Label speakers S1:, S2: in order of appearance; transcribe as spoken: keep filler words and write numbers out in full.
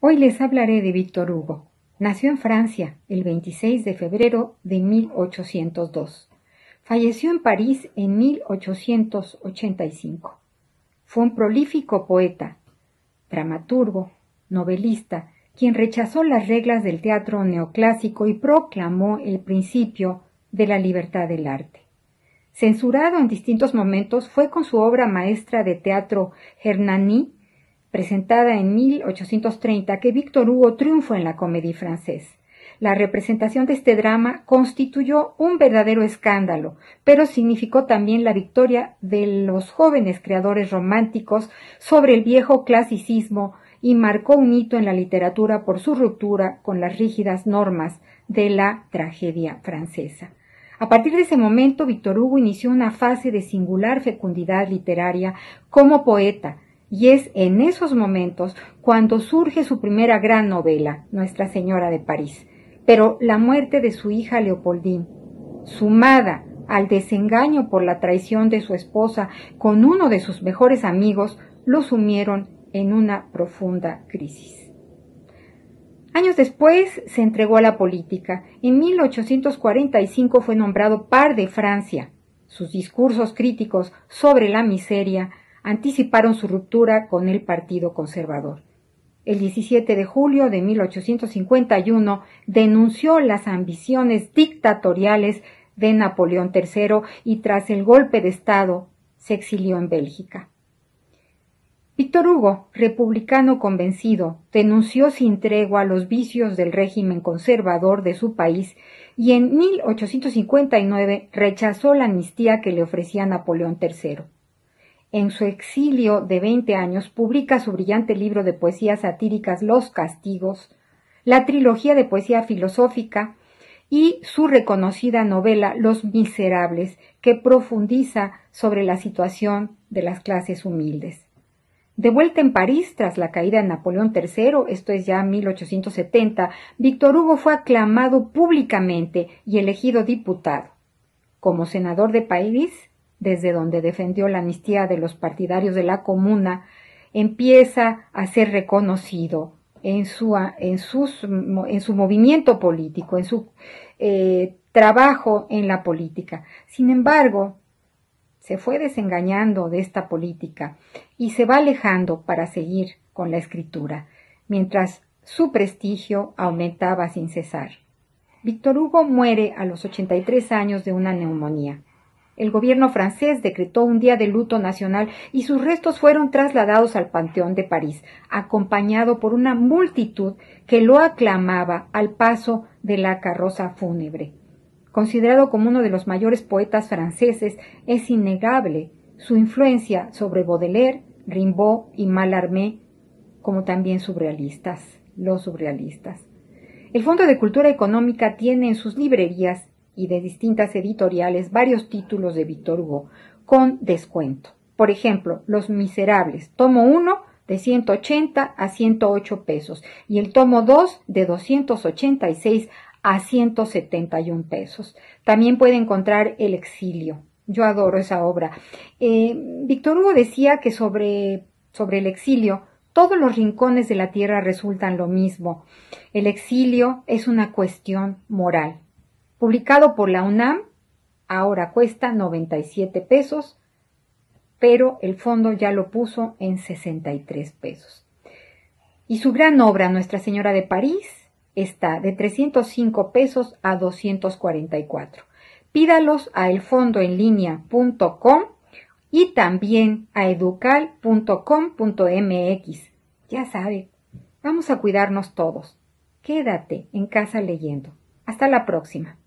S1: Hoy les hablaré de Víctor Hugo. Nació en Francia el veintiséis de febrero de mil ochocientos dos. Falleció en París en mil ochocientos ochenta y cinco. Fue un prolífico poeta, dramaturgo, novelista, quien rechazó las reglas del teatro neoclásico y proclamó el principio de la libertad del arte. Censurado en distintos momentos, fue con su obra maestra de teatro Hernani, presentada en mil ochocientos treinta, que Víctor Hugo triunfó en la Comédie Française. La representación de este drama constituyó un verdadero escándalo, pero significó también la victoria de los jóvenes creadores románticos sobre el viejo clasicismo y marcó un hito en la literatura por su ruptura con las rígidas normas de la tragedia francesa. A partir de ese momento, Víctor Hugo inició una fase de singular fecundidad literaria como poeta, y es en esos momentos cuando surge su primera gran novela, Nuestra Señora de París. Pero la muerte de su hija Leopoldine, sumada al desengaño por la traición de su esposa con uno de sus mejores amigos, lo sumieron en una profunda crisis. Años después se entregó a la política. En mil ochocientos cuarenta y cinco fue nombrado par de Francia. Sus discursos críticos sobre la miseria anticiparon su ruptura con el Partido Conservador. El diecisiete de julio de mil ochocientos cincuenta y uno denunció las ambiciones dictatoriales de Napoleón tercero y tras el golpe de Estado se exilió en Bélgica. Víctor Hugo, republicano convencido, denunció sin tregua los vicios del régimen conservador de su país y en mil ochocientos cincuenta y nueve rechazó la amnistía que le ofrecía Napoleón tercero. En su exilio de veinte años publica su brillante libro de poesías satíricas Los Castigos, la trilogía de poesía filosófica y su reconocida novela Los Miserables, que profundiza sobre la situación de las clases humildes. De vuelta en París, tras la caída de Napoleón tercero, esto es ya mil ochocientos setenta, Víctor Hugo fue aclamado públicamente y elegido diputado. Como senador de París, desde donde defendió la amnistía de los partidarios de la Comuna, empieza a ser reconocido en su, en sus, en su movimiento político, en su eh, trabajo en la política. Sin embargo, se fue desengañando de esta política y se va alejando para seguir con la escritura, mientras su prestigio aumentaba sin cesar. Víctor Hugo muere a los ochenta y tres años de una neumonía. El gobierno francés decretó un día de luto nacional y sus restos fueron trasladados al Panteón de París, acompañado por una multitud que lo aclamaba al paso de la carroza fúnebre. Considerado como uno de los mayores poetas franceses, es innegable su influencia sobre Baudelaire, Rimbaud y Mallarmé, como también surrealistas, los surrealistas. El Fondo de Cultura Económica tiene en sus librerías y de distintas editoriales varios títulos de Víctor Hugo con descuento. Por ejemplo, Los Miserables, tomo uno de ciento ochenta a ciento ocho pesos y el tomo dos de doscientos ochenta y seis a ciento setenta y un pesos. También puede encontrar El Exilio. Yo adoro esa obra. Eh, Víctor Hugo decía que sobre, sobre el exilio, todos los rincones de la tierra resultan lo mismo. El exilio es una cuestión moral. Publicado por la UNAM, ahora cuesta noventa y siete pesos, pero el fondo ya lo puso en sesenta y tres pesos. Y su gran obra, Nuestra Señora de París, está de trescientos cinco pesos a doscientos cuarenta y cuatro. Pídalos a elfondoenlinea punto com y también a educal punto com punto mx. Ya sabe, vamos a cuidarnos todos. Quédate en casa leyendo. Hasta la próxima.